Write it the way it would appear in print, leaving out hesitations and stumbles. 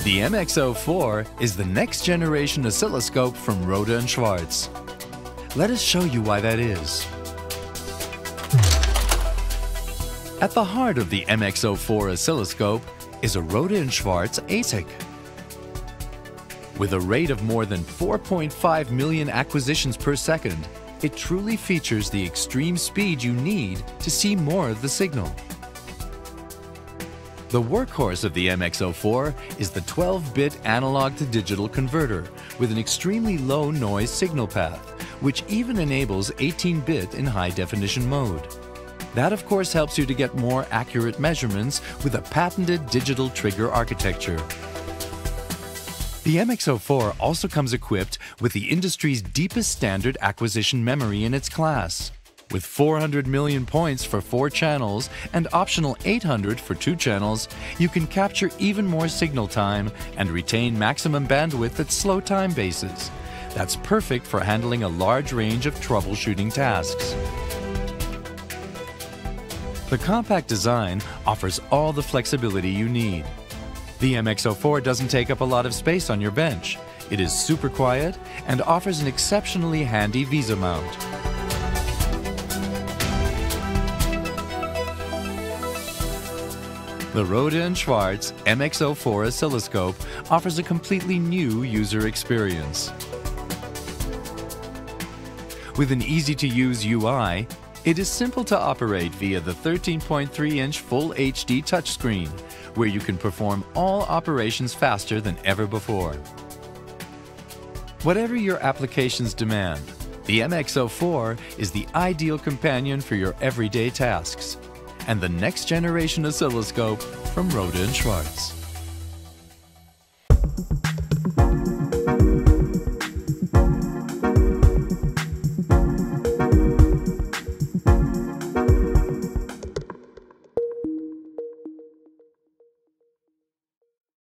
The MXO4 is the next generation oscilloscope from Rohde Schwarz. Let us show you why that is. At the heart of the MXO4 oscilloscope is a Rohde Schwarz ASIC. With a rate of more than 4.5 million acquisitions per second, it truly features the extreme speed you need to see more of the signal. The workhorse of the MXO4 is the 12-bit analog-to-digital converter with an extremely low noise signal path, which even enables 18-bit in high-definition mode. That, of course, helps you to get more accurate measurements with a patented digital trigger architecture. The MXO4 also comes equipped with the industry's deepest standard acquisition memory in its class. With 400 million points for 4 channels and optional 800 for 2 channels, you can capture even more signal time and retain maximum bandwidth at slow time bases. That's perfect for handling a large range of troubleshooting tasks. The compact design offers all the flexibility you need. The MXO4 doesn't take up a lot of space on your bench. It is super quiet and offers an exceptionally handy Visa mount. The Rohde Schwarz MXO4 oscilloscope offers a completely new user experience. With an easy-to-use UI, it is simple to operate via the 13.3-inch Full HD touchscreen, where you can perform all operations faster than ever before. Whatever your applications demand, the MXO4 is the ideal companion for your everyday tasks, and the next generation oscilloscope from Rohde Schwarz.